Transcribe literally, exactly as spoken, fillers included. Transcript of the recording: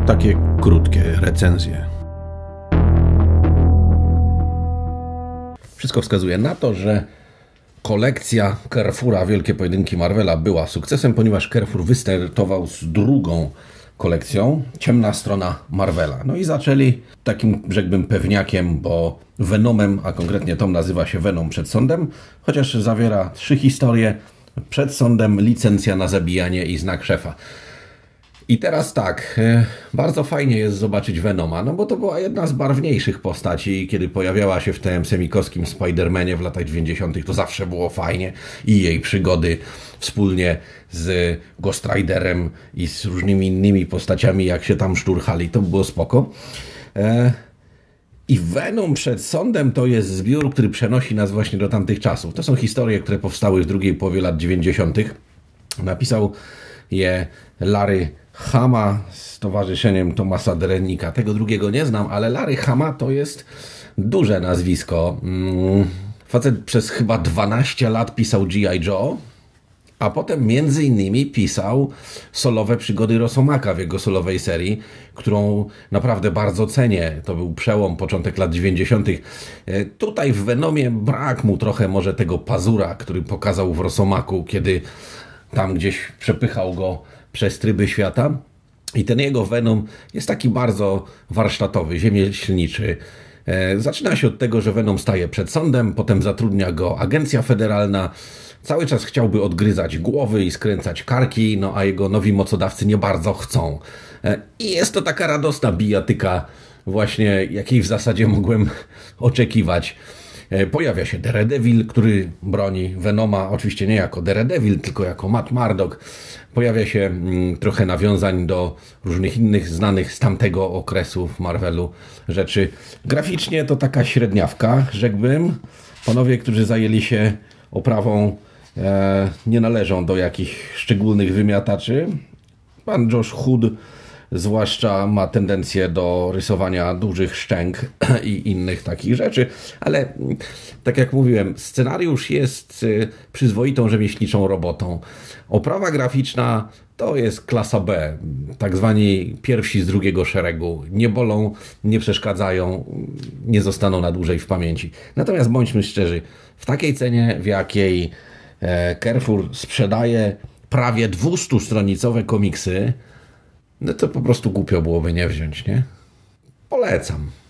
Takie krótkie recenzje. Wszystko wskazuje na to, że kolekcja Carrefoura Wielkie Pojedynki Marvela była sukcesem, ponieważ Carrefour wystartował z drugą kolekcją Ciemna Strona Marvela. No i zaczęli takim, rzekłbym, pewniakiem, bo Venomem, a konkretnie tom nazywa się Venom przed sądem, chociaż zawiera trzy historie. Przed sądem, licencja na zabijanie i znak szefa. I teraz tak, bardzo fajnie jest zobaczyć Venoma, no bo to była jedna z barwniejszych postaci, kiedy pojawiała się w tym semikowskim Spider-Manie w latach dziewięćdziesiątych, to zawsze było fajnie i jej przygody wspólnie z Ghost Riderem i z różnymi innymi postaciami, jak się tam szturchali, to było spoko. I Venom przed sądem to jest zbiór, który przenosi nas właśnie do tamtych czasów. To są historie, które powstały w drugiej połowie lat dziewięćdziesiątych. Napisał je Larry Hama z towarzyszeniem Thomasa Derennika. Tego drugiego nie znam, ale Larry Hama to jest duże nazwisko. Facet przez chyba dwanaście lat pisał G I Joe, a potem między innymi pisał solowe przygody Rosomaka w jego solowej serii, którą naprawdę bardzo cenię. To był przełom, początek lat dziewięćdziesiątych. Tutaj w Venomie brak mu trochę może tego pazura, który pokazał w Rosomaku, kiedy tam gdzieś przepychał go przez tryby świata. I ten jego Venom jest taki bardzo warsztatowy, ziemieślniczy. Zaczyna się od tego, że Venom staje przed sądem, potem zatrudnia go agencja federalna. Cały czas chciałby odgryzać głowy i skręcać karki, no a jego nowi mocodawcy nie bardzo chcą. I jest to taka radosna bijatyka właśnie, jakiej w zasadzie mogłem oczekiwać. Pojawia się Daredevil, który broni Venoma, oczywiście nie jako Daredevil, tylko jako Matt Murdock. Pojawia się mm, trochę nawiązań do różnych innych znanych z tamtego okresu w Marvelu rzeczy. Graficznie to taka średniawka, rzekłbym. Panowie, którzy zajęli się oprawą, e, nie należą do jakichś szczególnych wymiataczy. Pan Josh Hood zwłaszcza ma tendencję do rysowania dużych szczęk i innych takich rzeczy, ale tak jak mówiłem, scenariusz jest przyzwoitą rzemieślniczą robotą. Oprawa graficzna to jest klasa B, tak zwani pierwsi z drugiego szeregu. Nie bolą, nie przeszkadzają, nie zostaną na dłużej w pamięci. Natomiast bądźmy szczerzy, w takiej cenie, w jakiej Carrefour sprzedaje prawie dwustustronicowe komiksy, no to po prostu głupio byłoby nie wziąć, nie? Polecam.